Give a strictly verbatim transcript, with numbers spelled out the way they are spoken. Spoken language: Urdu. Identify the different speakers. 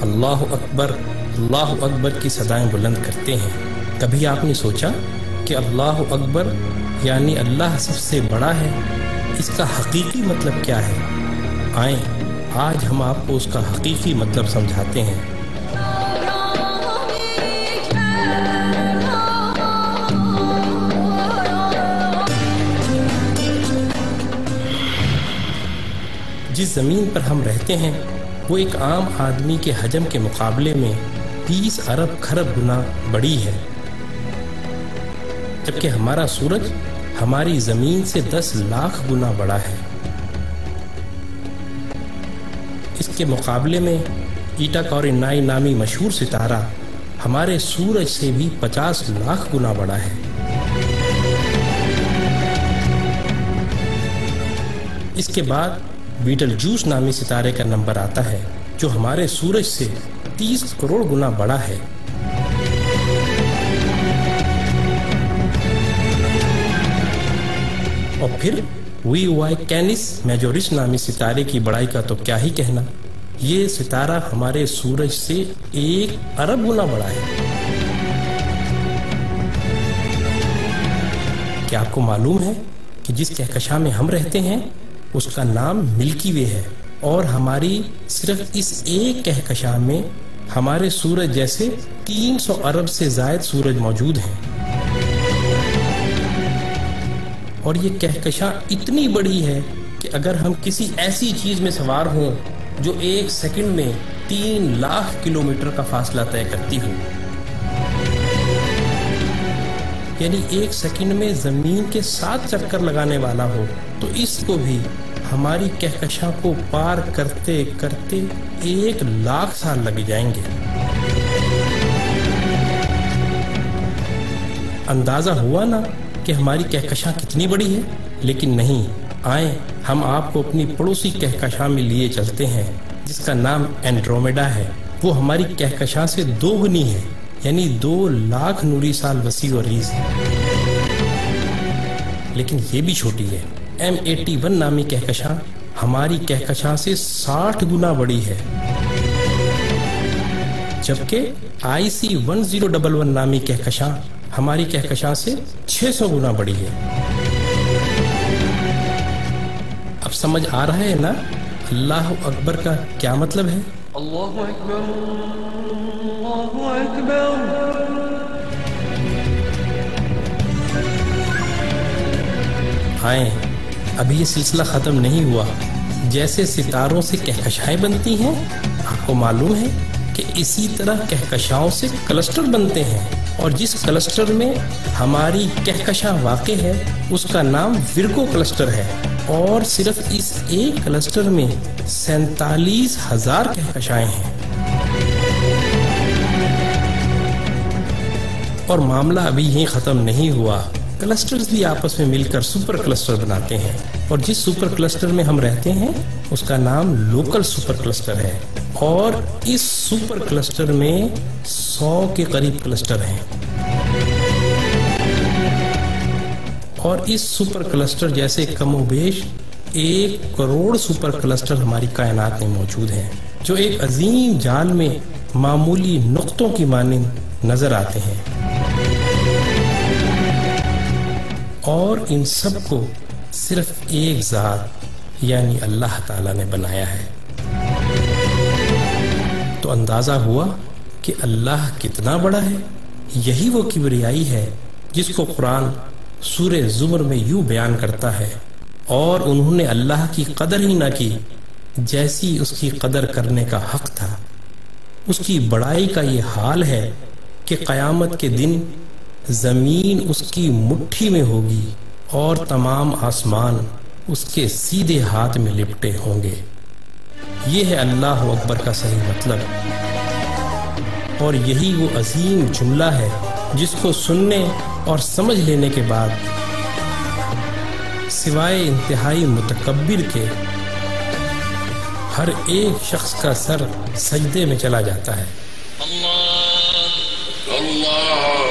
Speaker 1: اللہ اکبر اللہ اکبر کی صدائیں بلند کرتے ہیں، کبھی آپ نے سوچا کہ اللہ اکبر یعنی اللہ سب سے بڑا ہے، اس کا حقیقی مطلب کیا ہے؟ آئیں آج ہم آپ کو اس کا حقیقی مطلب سمجھاتے ہیں۔ جس زمین پر ہم رہتے ہیں وہ ایک عام آدمی کے حجم کے مقابلے میں بیس ارب کھرب گنا بڑی ہے، جبکہ ہمارا سورج ہماری زمین سے دس لاکھ گنا بڑا ہے۔ اس کے مقابلے میں ایٹا کورینائی نامی مشہور ستارہ ہمارے سورج سے بھی پچاس لاکھ گنا بڑا ہے۔ اس کے بعد بیٹل جوس نامی ستارے کا نمبر آتا ہے جو ہمارے سورج سے تیس کروڑ گنا بڑا ہے۔ اور پھر وی وائی کینس میجورس نامی ستارے کی بڑائی کا تو کیا ہی کہنا، یہ ستارہ ہمارے سورج سے ایک ارب گنا بڑا ہے۔ کیا آپ کو معلوم ہے کہ جس کہکشاں میں ہم رہتے ہیں اس کا نام ملکی وے ہے، اور ہماری صرف اس ایک کہکشاں میں ہمارے سورج جیسے تین سو ارب سے زائد سورج موجود ہیں۔ اور یہ کہکشاں اتنی بڑی ہے کہ اگر ہم کسی ایسی چیز میں سوار ہوں جو ایک سیکنڈ میں تین لاکھ کلومیٹر کا فاصلہ طے کرتی ہو، یعنی ایک سیکنڈ میں زمین کے ساتھ چکر لگانے والا ہو، تو اس کو بھی ہماری کہکشاں کو پار کرتے کرتے ایک لاکھ سال لگ جائیں گے۔ اندازہ ہوا نا کہ ہماری کہکشاں کتنی بڑی ہے؟ لیکن نہیں، آئیں ہم آپ کو اپنی پڑوسی کہکشاں میں لیے چلتے ہیں جس کا نام اینڈرومیڈا ہے۔ وہ ہماری کہکشاں سے دو گنی ہے، یعنی دو لاکھ نوری سال وسیع و عریض ہے، لیکن یہ بھی چھوٹی ہے۔ ایم ایٹی ون نامی کہکشاں ہماری کہکشاں سے ساٹھ گنا بڑی ہے، جبکہ I C one zero double one نامی کہکشاں ہماری کہکشاں سے چھ سو گنا بڑی ہے۔ اب سمجھ آ رہا ہے نا اللہ اکبر کا کیا مطلب ہے؟
Speaker 2: اللہ اکبر اللہ اکبر۔
Speaker 1: آئیں ابھی یہ سلسلہ ختم نہیں ہوا۔ جیسے ستاروں سے کہکشائیں بنتی ہیں، آپ کو معلوم ہے کہ اسی طرح کہکشاؤں سے کلسٹر بنتے ہیں، اور جس کلسٹر میں ہماری کہکشاں واقع ہے اس کا نام ورگو کلسٹر ہے، اور صرف اس ایک کلسٹر میں سینتالیس ہزار کہکشائیں ہیں۔ اور معاملہ ابھی یہیں ختم نہیں ہوا، کلسٹرز بھی آپس میں مل کر سپر کلسٹر بناتے ہیں، اور جس سپر کلسٹر میں ہم رہتے ہیں اس کا نام لوکل سپر کلسٹر ہے، اور اس سپر کلسٹر میں سو کے قریب کلسٹر ہیں، اور اس سپر کلسٹر جیسے کم و بیش ایک کروڑ سپر کلسٹر ہماری کائنات میں موجود ہیں، جو ایک عظیم جال میں معمولی نقطوں کی مانند نظر آتے ہیں، اور ان سب کو صرف ایک ذات یعنی اللہ تعالیٰ نے بنایا ہے۔ تو اندازہ ہوا کہ اللہ کتنا بڑا ہے۔ یہی وہ کبریائی ہے جس کو قرآن سورہ زمر میں یوں بیان کرتا ہے، اور انہوں نے اللہ کی قدر ہی نہ کی جیسی اس کی قدر کرنے کا حق تھا۔ اس کی بڑائی کا یہ حال ہے کہ قیامت کے دن زمین اس کی مٹھی میں ہوگی اور تمام آسمان اس کے سیدھے ہاتھ میں لپٹے ہوں گے۔ یہ ہے اللہ اکبر کا صحیح مطلب، اور یہی وہ عظیم جملہ ہے جس کو سننے اور سمجھ لینے کے بعد سوائے انتہائی متکبر کے ہر ایک شخص کا سر سجدے میں چلا جاتا ہے۔
Speaker 3: اللہ اللہ